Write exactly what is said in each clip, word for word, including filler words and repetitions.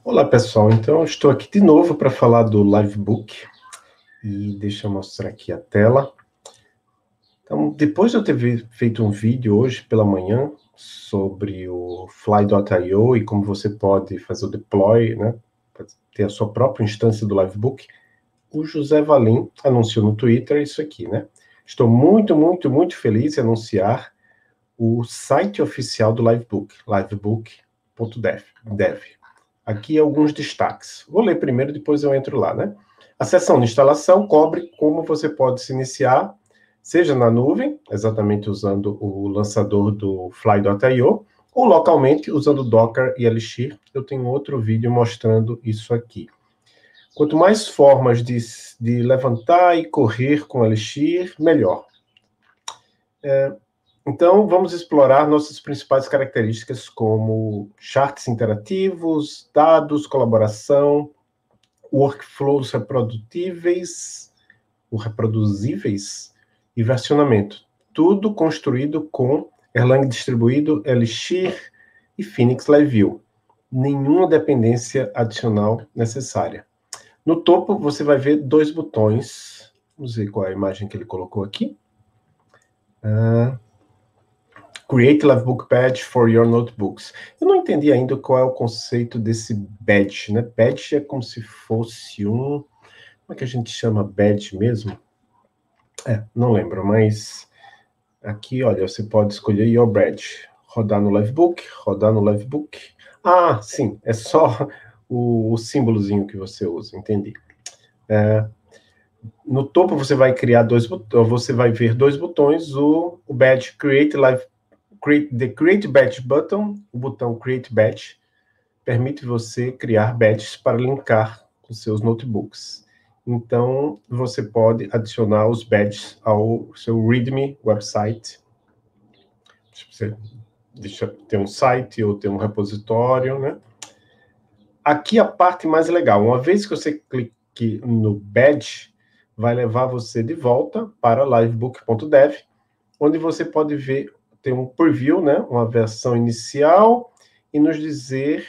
Olá pessoal, então eu estou aqui de novo para falar do Livebook e deixa eu mostrar aqui a tela. Então, depois de eu ter feito um vídeo hoje pela manhã sobre o Fly ponto i o e como você pode fazer o deploy, né, para ter a sua própria instância do Livebook, o José Valim anunciou no Twitter isso aqui, né? Estou muito, muito, muito feliz em anunciar o site oficial do Livebook, livebook ponto dev. Aqui alguns destaques. Vou ler primeiro, depois eu entro lá, né? A seção de instalação cobre como você pode se iniciar, seja na nuvem, exatamente usando o lançador do Fly ponto i o, ou localmente usando Docker e Elixir. Eu tenho outro vídeo mostrando isso aqui. Quanto mais formas de, de levantar e correr com Elixir, melhor. É, Então, vamos explorar nossas principais características, como charts interativos, dados, colaboração, workflows reprodutíveis, ou reproduzíveis e versionamento. Tudo construído com Erlang distribuído, Elixir e Phoenix Live View. Nenhuma dependência adicional necessária. No topo, você vai ver dois botões. Vamos ver qual é a imagem que ele colocou aqui. Uh, Create Livebook Badge for your notebooks. Eu não entendi ainda qual é o conceito desse badge, né? Badge é como se fosse um... Como é que a gente chama badge mesmo? É, não lembro, mas... Aqui, olha, você pode escolher your badge. Rodar no Livebook, rodar no Livebook. Ah, sim, é só o, o símbolozinho que você usa, entendi. É, no topo você vai criar dois botões, você vai ver dois botões, o, o badge Create Live Create, the Create Badge button, o botão Create Badge, permite você criar badges para linkar com seus notebooks. Então, você pode adicionar os badges ao seu README website. Você deixa ter um site ou ter um repositório, né? Aqui a parte mais legal. Uma vez que você clique no badge, vai levar você de volta para livebook ponto dev, onde você pode ver, tem um preview, né, uma versão inicial, e nos dizer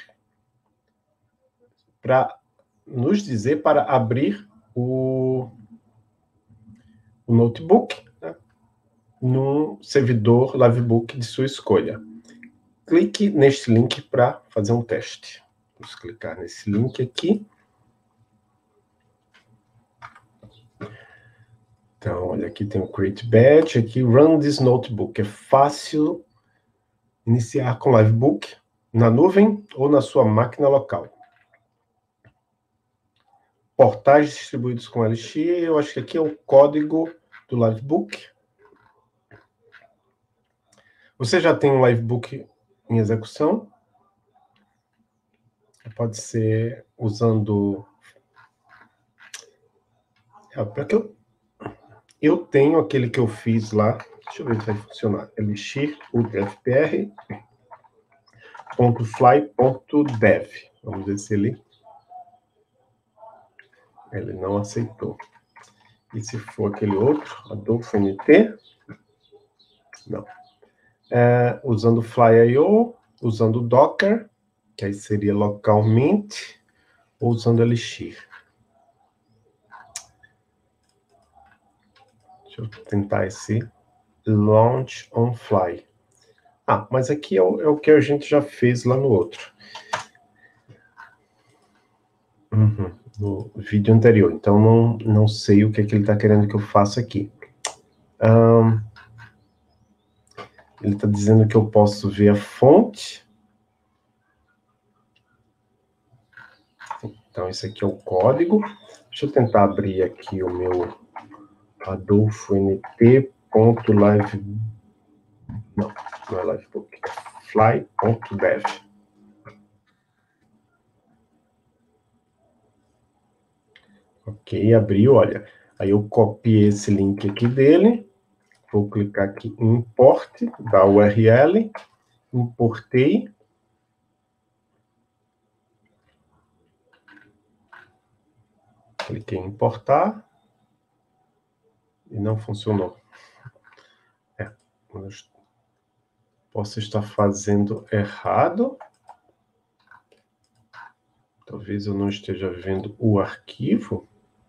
para nos dizer para abrir o, o notebook, né, num servidor Livebook de sua escolha. Clique neste link para fazer um teste. Vamos clicar nesse link aqui. Então, olha, aqui tem o Create Badge, aqui Run this Notebook. É fácil iniciar com Livebook na nuvem ou na sua máquina local. Portais distribuídos com Elixir, eu acho que aqui é o código do Livebook. Você já tem um Livebook em execução? Pode ser usando... É, porque eu... eu tenho aquele que eu fiz lá, deixa eu ver se vai funcionar, elixir ultrafpr ponto fly ponto dev. Vamos ver se ele... Ele não aceitou. E se for aquele outro, Adolfo N T? Não. É, usando Fly ponto i o, usando Docker, que aí seria localmente, ou usando Elixir. Deixa eu tentar esse Launch on Fly. Ah, mas aqui é o, é o que a gente já fez lá no outro. Uhum, no vídeo anterior. Então, não, não sei o que, é que ele está querendo que eu faça aqui. Um, ele está dizendo que eu posso ver a fonte. Então, esse aqui é o código. Deixa eu tentar abrir aqui o meu adolfo n t ponto live... Não, não é Livebook. fly ponto dev. Ok, abriu, olha. Aí eu copiei esse link aqui dele. Vou clicar aqui em Import, da U R L. Importei. Cliquei em importar. E não funcionou. É, posso estar fazendo errado. Talvez eu não esteja vendo o arquivo.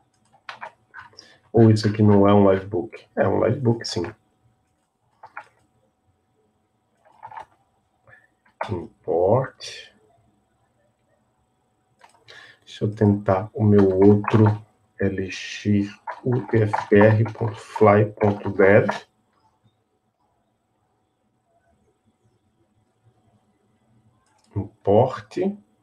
Ou isso aqui não é um livebook? É um livebook, sim. Import. Deixa eu tentar o meu outro elixir utfr.fly.dev. Import.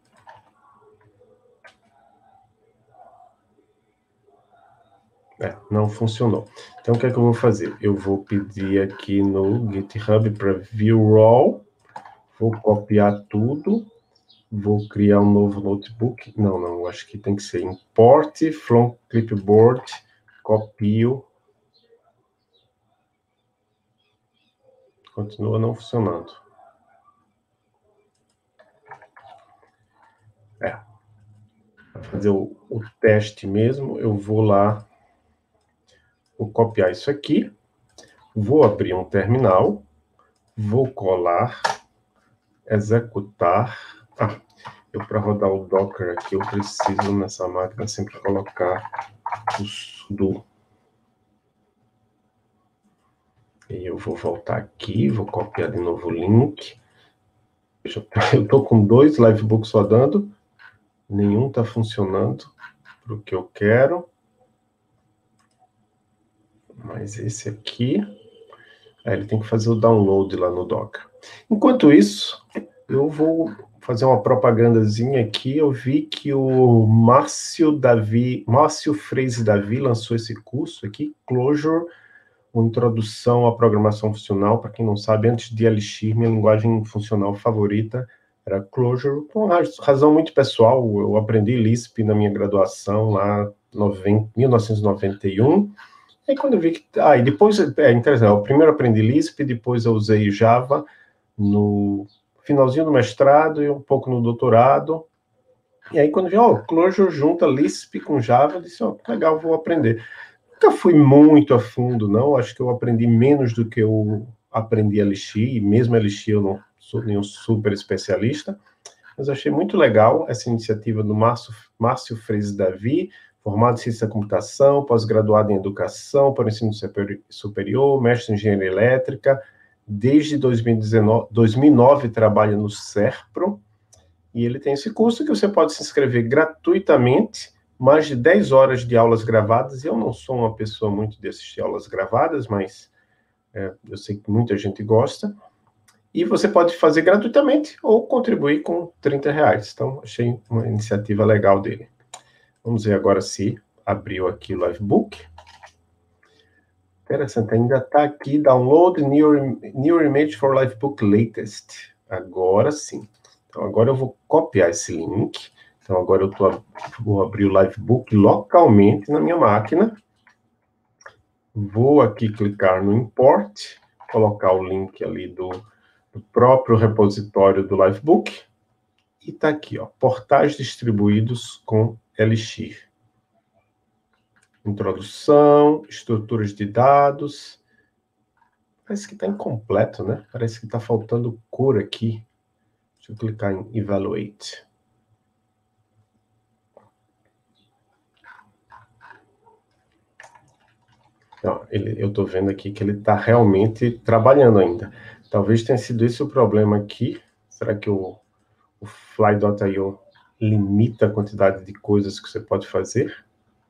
É, não funcionou. Então, o que é que eu vou fazer? Eu vou pedir aqui no GitHub para view raw. Vou copiar tudo. Vou criar um novo notebook. Não, não, acho que tem que ser import from clipboard. Copio. Continua não funcionando. É. Para fazer o, o teste mesmo, eu vou lá. Vou copiar isso aqui. Vou abrir um terminal. Vou colar. Executar. Ah, eu para rodar o Docker aqui, eu preciso nessa máquina sempre colocar o sudo. E eu vou voltar aqui, vou copiar de novo o link. Eu estou com dois livebooks rodando, nenhum está funcionando para o que eu quero. Mas esse aqui, aí ele tem que fazer o download lá no Docker. Enquanto isso, eu vou fazer uma propagandazinha aqui. Eu vi que o Márcio Davi, Márcio Freise Davi lançou esse curso aqui, Clojure, uma introdução à programação funcional. Para quem não sabe, antes de Elixir, minha linguagem funcional favorita era Clojure, por uma razão muito pessoal. Eu aprendi Lisp na minha graduação lá em mil novecentos e noventa e um. Aí quando eu vi que... Ah, e depois... É interessante, eu primeiro aprendi Lisp, depois eu usei Java no finalzinho do mestrado e um pouco no doutorado. E aí quando eu vi, ó, oh, Clojure junta Lisp com Java, eu disse, ó, oh, legal, vou aprender. Nunca fui muito a fundo, não. Acho que eu aprendi menos do que eu aprendi Elixir, e mesmo Elixir eu não sou nenhum super especialista, mas achei muito legal essa iniciativa do Márcio, Márcio Freise Davi, formado em Ciência da Computação, pós-graduado em Educação para o Ensino Superior, mestre em Engenharia Elétrica, desde dois mil e nove trabalha no SERPRO, e ele tem esse curso que você pode se inscrever gratuitamente, mais de dez horas de aulas gravadas. Eu não sou uma pessoa muito de assistir aulas gravadas, mas é, eu sei que muita gente gosta. E você pode fazer gratuitamente ou contribuir com trinta reais. Então, achei uma iniciativa legal dele. Vamos ver agora se abriu aqui o Livebook. Interessante, ainda está aqui, download new, new image for Livebook latest. Agora sim. Então, agora eu vou copiar esse link. Então, agora eu tô, vou abrir o Livebook localmente na minha máquina. Vou aqui clicar no Import, colocar o link ali do, do próprio repositório do Livebook. E está aqui, ó, portais distribuídos com Elixir. Introdução, estruturas de dados. Parece que está incompleto, né? Parece que está faltando cor aqui. Deixa eu clicar em Evaluate. Não, ele, eu estou vendo aqui que ele está realmente trabalhando ainda. Talvez tenha sido esse o problema aqui. Será que o, o fly ponto i o limita a quantidade de coisas que você pode fazer?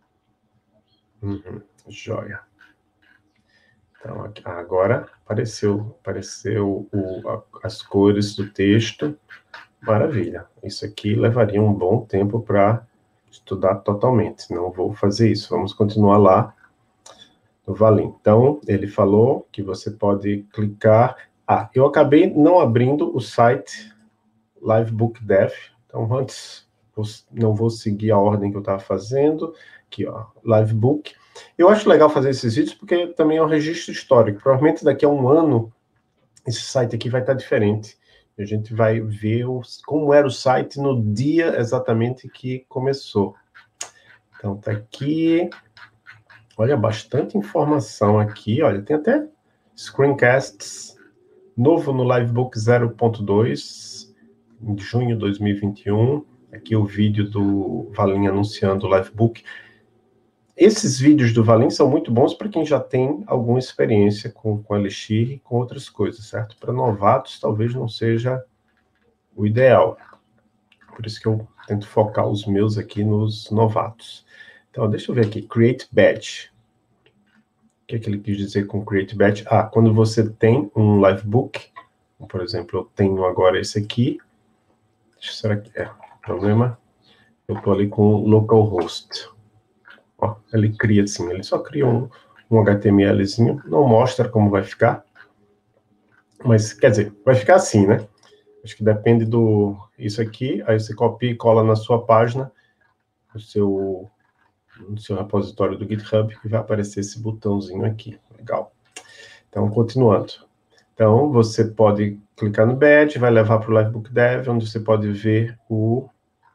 Uhum, joia. Então, aqui, agora apareceu, apareceu o, a, as cores do texto. Maravilha. Isso aqui levaria um bom tempo para estudar totalmente. Não vou fazer isso. Vamos continuar lá. Vale. Então, ele falou que você pode clicar... Ah, eu acabei não abrindo o site Livebook Dev. Então, antes, não vou seguir a ordem que eu estava fazendo. Aqui, ó, Livebook. Eu acho legal fazer esses vídeos porque também é um registro histórico. Provavelmente daqui a um ano, esse site aqui vai estar diferente. A gente vai ver os, como era o site no dia exatamente que começou. Então, tá aqui... Olha, bastante informação aqui. Olha, tem até screencasts novo no Livebook zero ponto dois, em junho de dois mil e vinte e um. aqui o vídeo do Valim anunciando o Livebook. Esses vídeos do Valim são muito bons para quem já tem alguma experiência com, com Elixir e com outras coisas, certo? Para novatos, talvez não seja o ideal. Por isso que eu tento focar os meus aqui nos novatos. Então, deixa eu ver aqui. Create Badge. O que é que ele quis dizer com Create Badge? Ah, quando você tem um Livebook, por exemplo, eu tenho agora esse aqui. Será que é problema? Eu estou ali com localhost. Ó, ele cria assim, ele só cria um, um HTMLzinho, não mostra como vai ficar. Mas, quer dizer, vai ficar assim, né? Acho que depende do... Isso aqui, aí você copia e cola na sua página, no seu, no seu repositório do GitHub, e vai aparecer esse botãozinho aqui. Legal. Então, continuando. Então, você pode clicar no Badge, vai levar para o Livebook Dev, onde você pode ver o...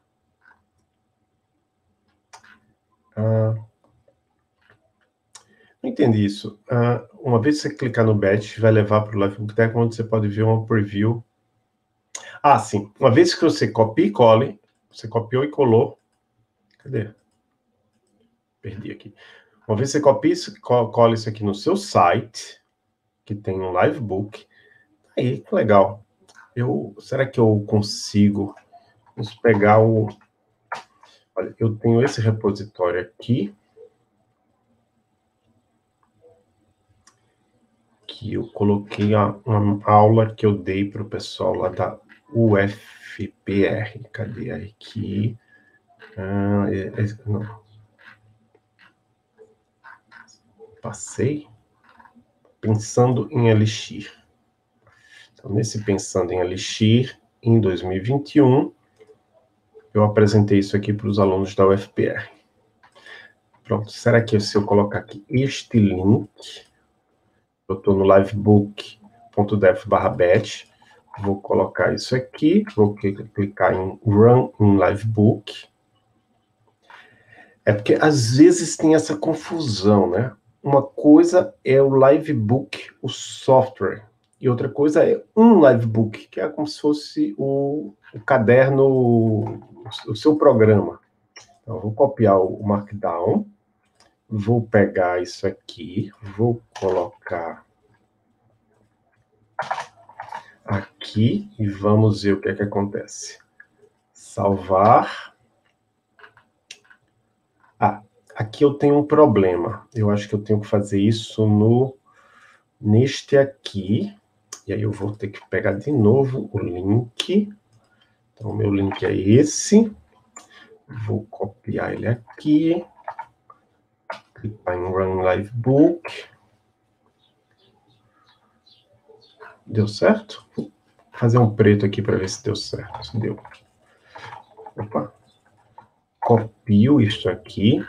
Ah, não entendi isso. Ah, uma vez que você clicar no Badge, vai levar para o Livebook Dev, onde você pode ver uma preview. Ah, sim. Uma vez que você copia e cole, você copiou e colou. Cadê? Perdi aqui. Uma vez que você copia e cola isso aqui no seu site, que tem um Livebook, aí, que legal. Eu, será que eu consigo... Vamos pegar o... Olha, eu tenho esse repositório aqui, que eu coloquei a, uma aula que eu dei para o pessoal lá da U F P R. Cadê aqui? Ah, é, é, não. Passei. Pensando em Elixir. Então, nesse Pensando em Elixir, em dois mil e vinte e um, eu apresentei isso aqui para os alunos da U F P R. Pronto, será que se eu colocar aqui este link, eu estou no livebook.dev barra batch, vou colocar isso aqui, vou clicar em Run in Livebook. É porque às vezes tem essa confusão, né? Uma coisa é o Livebook, o software, e outra coisa é um Livebook, que é como se fosse o, o caderno, o seu programa. Então, eu vou copiar o Markdown, vou pegar isso aqui, vou colocar aqui e vamos ver o que é que acontece. Salvar. Ah, aqui eu tenho um problema. Eu acho que eu tenho que fazer isso no neste aqui. E aí eu vou ter que pegar de novo o link. Então, o meu link é esse. Vou copiar ele aqui. Clicar em Run Livebook. Deu certo? Vou fazer um preto aqui para ver se deu certo. Deu. Opa. Copio isso aqui.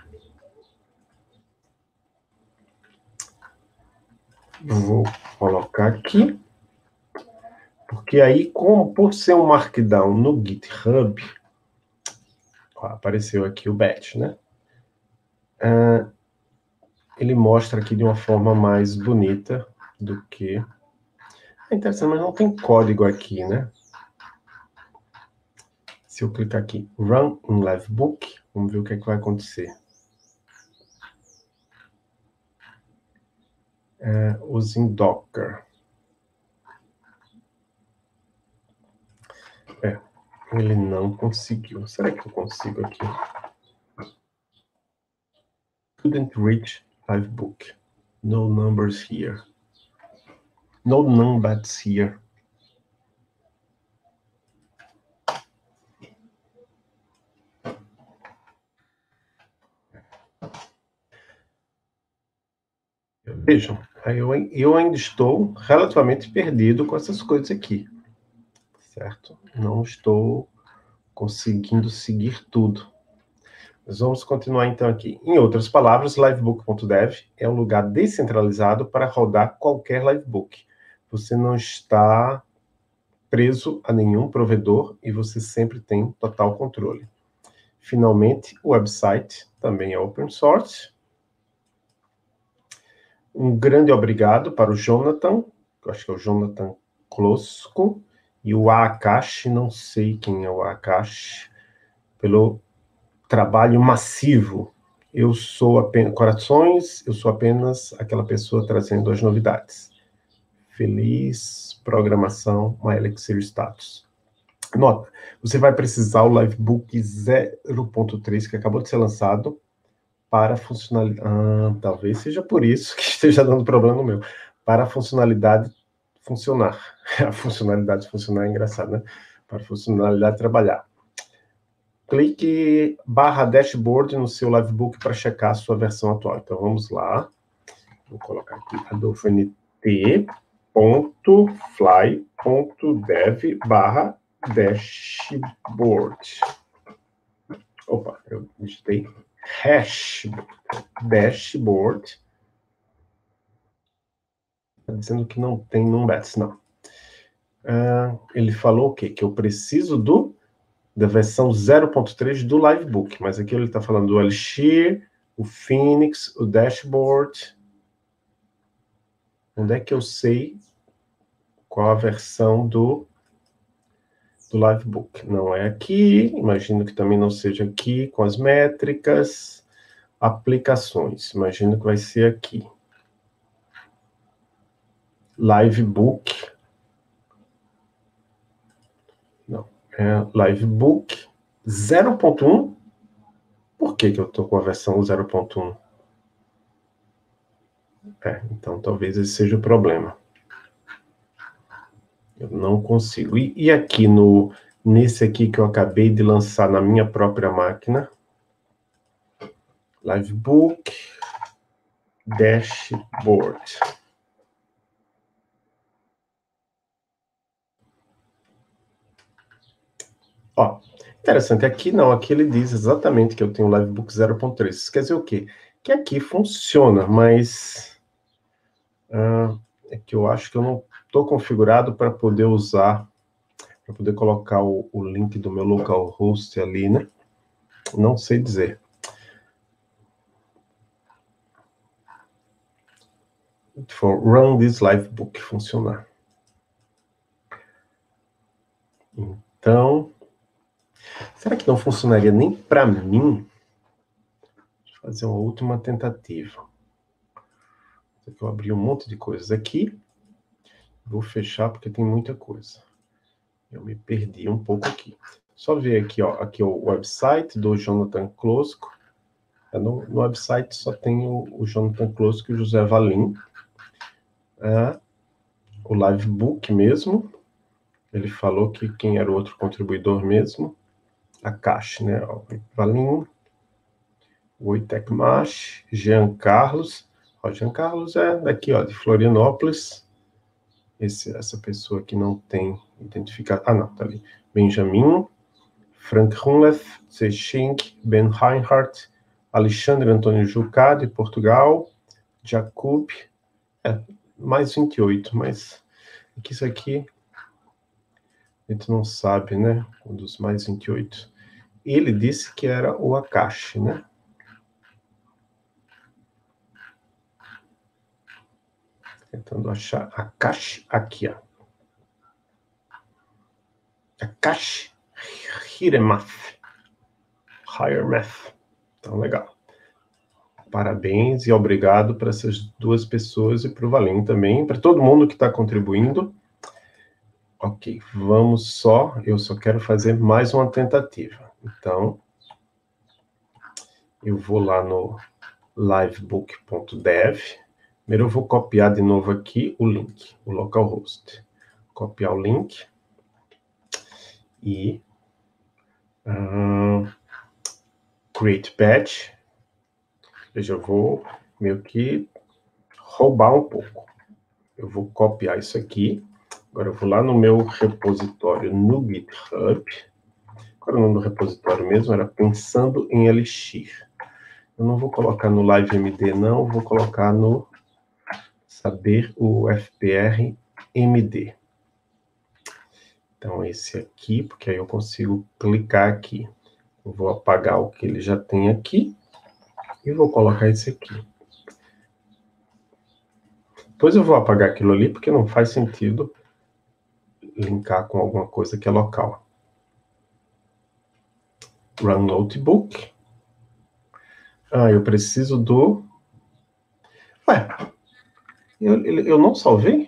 Vou colocar aqui. Porque aí, como por ser um Markdown no GitHub, ó, apareceu aqui o batch, né? Ah, ele mostra aqui de uma forma mais bonita do que... É interessante, mas não tem código aqui, né? Se eu clicar aqui, Run in Livebook, vamos ver o que é que vai acontecer. É, usem Docker. É, ele não conseguiu. Será que eu consigo aqui? Couldn't reach Livebook. No numbers here. No numbers here. Vejam, eu, eu ainda estou relativamente perdido com essas coisas aqui. Certo? Não estou conseguindo seguir tudo. Mas vamos continuar então aqui. Em outras palavras, livebook.dev é um lugar descentralizado para rodar qualquer livebook. Você não está preso a nenhum provedor e você sempre tem total controle. Finalmente, o website também é open source. Um grande obrigado para o Jonathan, que eu acho que é o Jonathan Klosko, e o Akash, não sei quem é o Akash, pelo trabalho massivo. Eu sou apenas corações, eu sou apenas aquela pessoa trazendo as novidades. Feliz programação, My Elixir Status. Nota, você vai precisar o Livebook zero ponto três, que acabou de ser lançado, para funcionalidade... Ah, talvez seja por isso que esteja dando problema no meu. Para a funcionalidade funcionar. A funcionalidade funcionar é engraçado, né? Para a funcionalidade trabalhar. Clique barra dashboard no seu Livebook para checar a sua versão atual. Então, vamos lá. Vou colocar aqui adolfo n t ponto fly ponto dev barra dashboard. Opa, eu digitei hash dashboard. Está dizendo que não tem numbets, não. Uh, ele falou o quê? Que eu preciso do, da versão zero ponto três do Livebook, mas aqui ele está falando do Elixir, o Phoenix, o Dashboard. Onde é que eu sei qual a versão do, do Livebook? Não é aqui, imagino que também não seja aqui, com as métricas, aplicações, imagino que vai ser aqui. Livebook. Não, é Livebook zero ponto um. Por que que eu estou com a versão zero ponto um? É, então talvez esse seja o problema. Eu não consigo. E, e aqui no, nesse aqui que eu acabei de lançar na minha própria máquina, Livebook Dashboard. Ó, interessante, aqui não, aqui ele diz exatamente que eu tenho o Livebook zero ponto três. Isso quer dizer o quê? Que aqui funciona, mas uh, é que eu acho que eu não estou configurado para poder usar, para poder colocar o, o link do meu localhost ali, né? Não sei dizer. For run this Livebook funcionar. Então, será que não funcionaria nem para mim? Deixa eu fazer uma última tentativa. Eu abri um monte de coisas aqui. Vou fechar porque tem muita coisa. Eu me perdi um pouco aqui. Só ver aqui, ó, aqui é o website do Jonathan Klosko. No, no website só tem o, o Jonathan Klosko e o José Valim. É, o Livebook mesmo. Ele falou que quem era o outro contribuidor mesmo. A Caixa, né? O Valim, o Oitecmash, Jean Carlos. O Jean Carlos é daqui, ó, de Florianópolis. Esse, essa pessoa que não tem identificado. Ah, não, tá ali. Benjamin, Frank Hunleth, Sechink, Ben Reinhardt, Alexandre Antônio Jucá, de Portugal, Jacob, é, mais vinte e oito, mas aqui, isso aqui a gente não sabe, né? Um dos mais vinte e oito. Ele disse que era o Akashi, né? Tentando achar Akashi aqui, ó. Akashi Hiremath. Hiremath. Então, legal. Parabéns e obrigado para essas duas pessoas e para o Valim também, para todo mundo que está contribuindo. Ok, vamos só, eu só quero fazer mais uma tentativa. Então, eu vou lá no livebook ponto dev. Primeiro eu vou copiar de novo aqui o link, o localhost. Copiar o link. E uh, create patch. Veja, eu vou meio que roubar um pouco. Eu vou copiar isso aqui. Agora eu vou lá no meu repositório no GitHub. Qual era o nome do repositório mesmo? Era Pensando em Elixir. Eu não vou colocar no LiveMD, não. Vou colocar no Saber o F P R M D. Então, esse aqui, porque aí eu consigo clicar aqui. Eu vou apagar o que ele já tem aqui. E vou colocar esse aqui. Depois eu vou apagar aquilo ali, porque não faz sentido linkar com alguma coisa que é local. Run Notebook. Ah, eu preciso do... Ué, eu, eu não salvei?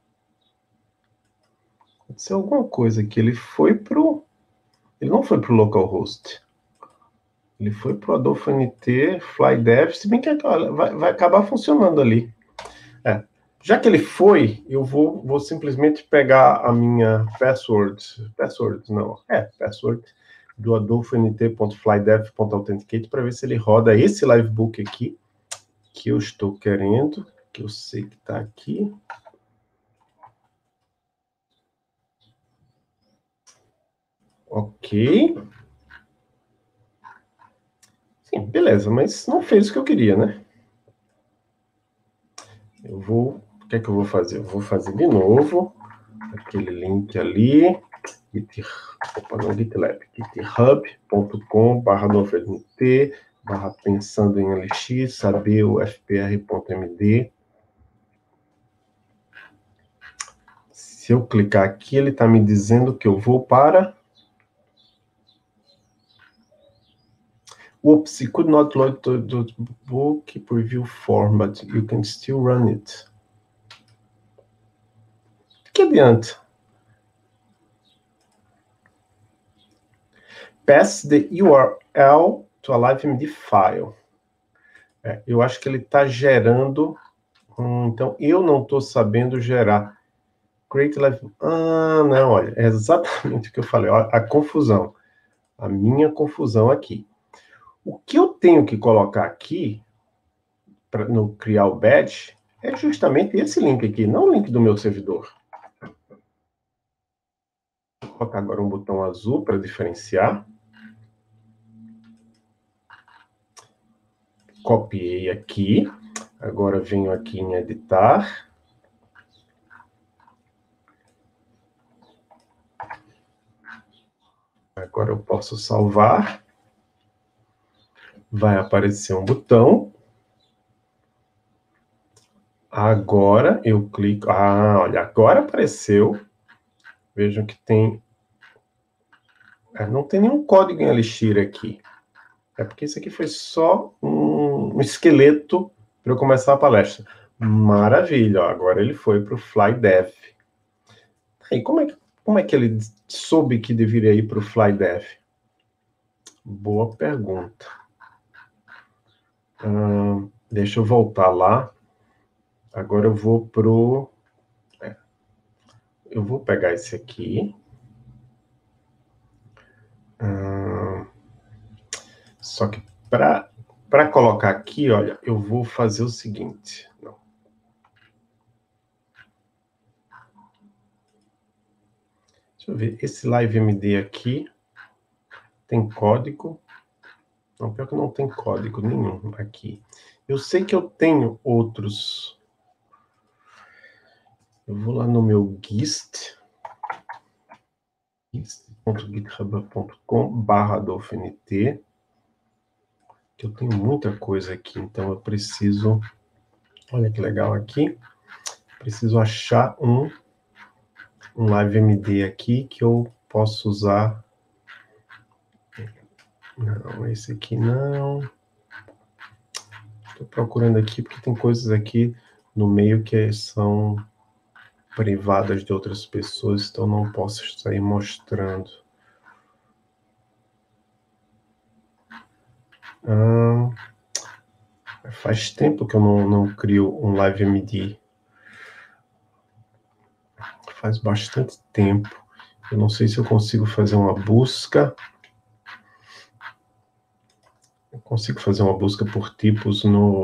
Pode ser alguma coisa que ele foi pro... Ele não foi pro localhost. Ele foi pro Adolfo N T, FlyDev, se bem que olha, vai, vai acabar funcionando ali. É. Já que ele foi, eu vou, vou simplesmente pegar a minha password, password não, é, password, do adolfo n t ponto flydev ponto authenticate para ver se ele roda esse livebook aqui, que eu estou querendo, que eu sei que está aqui. Ok. Sim, beleza, mas não fez o que eu queria, né? Eu vou... O que é que eu vou fazer? Eu vou fazer de novo aquele link ali, Git, opa, não, GitLab, github.com barra novent barra pensando em L X, saber o fpr.md. Se eu clicar aqui, ele está me dizendo que eu vou para... Whoops, you could not load the, the book preview format. You can still run it. Que adianta? Pass the U R L to a LiveMD file. É, eu acho que ele está gerando... Hum, então, eu não estou sabendo gerar. Create Live... Ah, não, olha, é exatamente o que eu falei. Olha, a confusão. A minha confusão aqui. O que eu tenho que colocar aqui, pra, no criar o badge, é justamente esse link aqui, não o link do meu servidor. Vou colocar agora um botão azul para diferenciar. Copiei aqui. Agora venho aqui em editar. Agora eu posso salvar. Vai aparecer um botão. Agora eu clico... Ah, olha, agora apareceu. Vejam que tem... Não tem nenhum código em Elixir aqui. É porque isso aqui foi só um, um esqueleto para eu começar a palestra. Maravilha, ó, agora ele foi para o FlyDev. E como é, que, como é que ele soube que deveria ir para o FlyDev? Boa pergunta. Hum, deixa eu voltar lá. Agora eu vou pro... É, eu vou pegar esse aqui. Hum, só que para para colocar aqui, olha, eu vou fazer o seguinte. Não. Deixa eu ver, esse LiveMD aqui tem código? Não, pior que não tem código nenhum aqui. Eu sei que eu tenho outros. Eu vou lá no meu Gist, gist ponto github ponto com barra adolfont, que eu tenho muita coisa aqui, então eu preciso... Olha que legal aqui. Preciso achar um, um LiveMD aqui que eu posso usar. Não, esse aqui não. Estou procurando aqui porque tem coisas aqui no meio que são privadas de outras pessoas, então não posso sair mostrando. Ah, faz tempo que eu não, não crio um LiveMD. Faz bastante tempo. Eu não sei se eu consigo fazer uma busca. Eu consigo fazer uma busca por tipos no...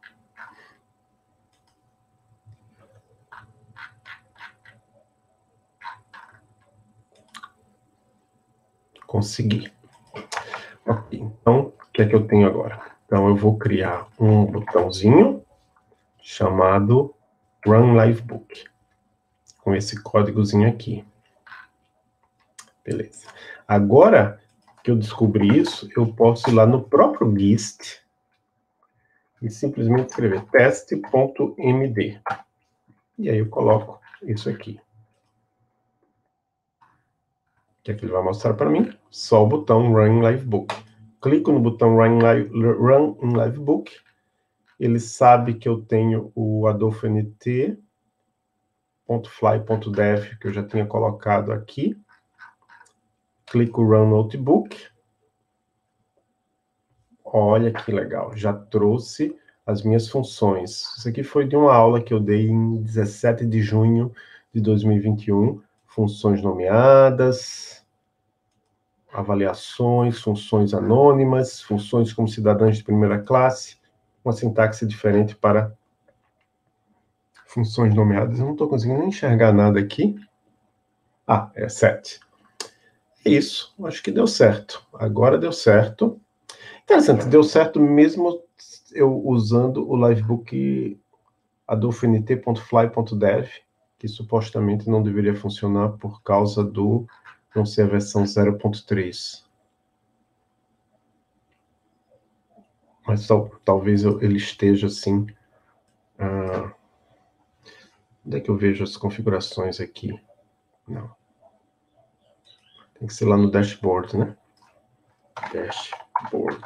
Consegui. Ok, então, o que é que eu tenho agora? Então, eu vou criar um botãozinho chamado Run Livebook, com esse códigozinho aqui. Beleza. Agora que eu descobri isso, eu posso ir lá no próprio Gist e simplesmente escrever teste.md. E aí eu coloco isso aqui. que é que ele vai mostrar para mim? Só o botão Run in Livebook. Clico no botão Run in, Live, Run in Livebook. Ele sabe que eu tenho o Adolfo N T ponto fly ponto dev que eu já tinha colocado aqui. Clico Run Notebook. Olha que legal, já trouxe as minhas funções. Isso aqui foi de uma aula que eu dei em dezessete de junho de dois mil e vinte e um. Funções nomeadas, avaliações, funções anônimas, funções como cidadãos de primeira classe, uma sintaxe diferente para funções nomeadas. Eu não estou conseguindo nem enxergar nada aqui. Ah, é sete. É isso, acho que deu certo. Agora deu certo. Interessante, deu certo mesmo eu usando o Livebook adolfo N T ponto fly ponto dev, que supostamente não deveria funcionar por causa do não ser a versão zero ponto três. Mas tal, talvez eu, ele esteja assim. Ah, onde é que eu vejo as configurações aqui? Não. Tem que ser lá no dashboard, né? Dashboard.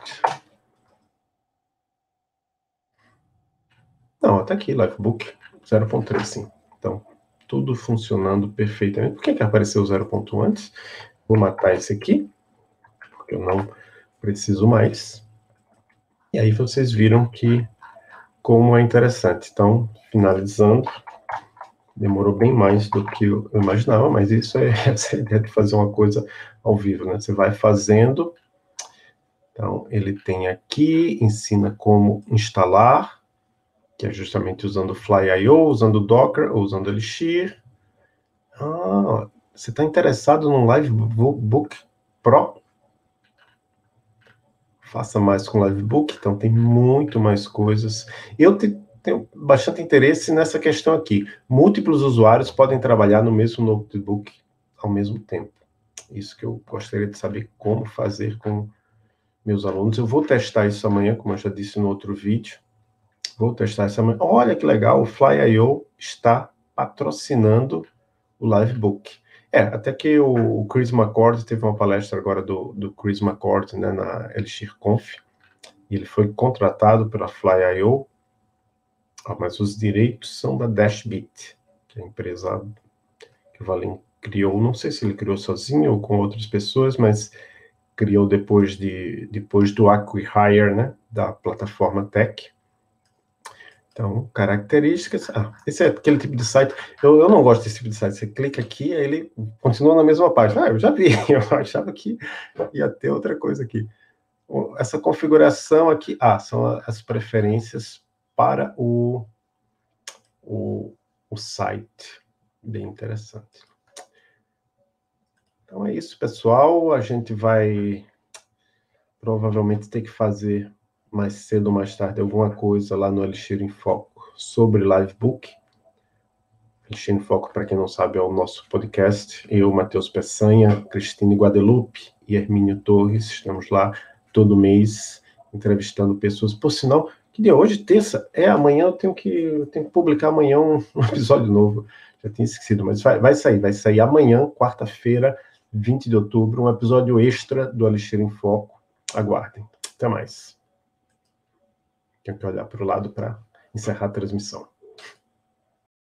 Não, até aqui, Livebook zero ponto três, sim. Então, tudo funcionando perfeitamente. Por que que apareceu o zero ponto um antes? Vou matar esse aqui, porque eu não preciso mais. E aí vocês viram que como é interessante. Então, finalizando, demorou bem mais do que eu imaginava, mas isso é essa é a ideia de fazer uma coisa ao vivo, né? Você vai fazendo. Então, ele tem aqui, ensina como instalar, que é justamente usando o Fly ponto i o, usando o Docker, ou usando o Elixir. Ah, você está interessado no Livebook Pro? Faça mais com o Livebook, então tem muito mais coisas. Eu te, tenho bastante interesse nessa questão aqui. Múltiplos usuários podem trabalhar no mesmo notebook ao mesmo tempo. Isso que eu gostaria de saber como fazer com meus alunos. Eu vou testar isso amanhã, como eu já disse no outro vídeo. Vou testar isso amanhã. Olha que legal, o Fly ponto i o está patrocinando o Livebook. É, até que o, o Chris McCord teve uma palestra agora do, do Chris McCord, né, na Elixir Conf, e ele foi contratado pela Fly ponto i o, ah, mas os direitos são da Dashbit, que é a empresa que o Valim criou. Não sei se ele criou sozinho ou com outras pessoas, mas criou depois, de, depois do acquihire, né, da plataforma Tech. Então, características... Ah, esse é aquele tipo de site... Eu, eu não gosto desse tipo de site. Você clica aqui, aí ele continua na mesma página. Ah, eu já vi. Eu achava que ia ter outra coisa aqui. Essa configuração aqui... Ah, são as preferências para o, o, o site. Bem interessante. Então, é isso, pessoal. A gente vai provavelmente ter que fazer mais cedo ou mais tarde alguma coisa lá no Elixir em Foco sobre Livebook. Elixir em Foco, para quem não sabe, é o nosso podcast. Eu, Matheus Peçanha, Cristine Guadelupe e Hermínio Torres, estamos lá todo mês entrevistando pessoas. Por sinal, que dia hoje? Terça? É, amanhã eu tenho que, eu tenho que publicar amanhã um, um episódio novo. Já tinha esquecido, mas vai, vai sair. Vai sair amanhã, quarta-feira, vinte de outubro, um episódio extra do Elixir em Foco. Aguardem. Até mais. Tenho que olhar para o lado para encerrar a transmissão.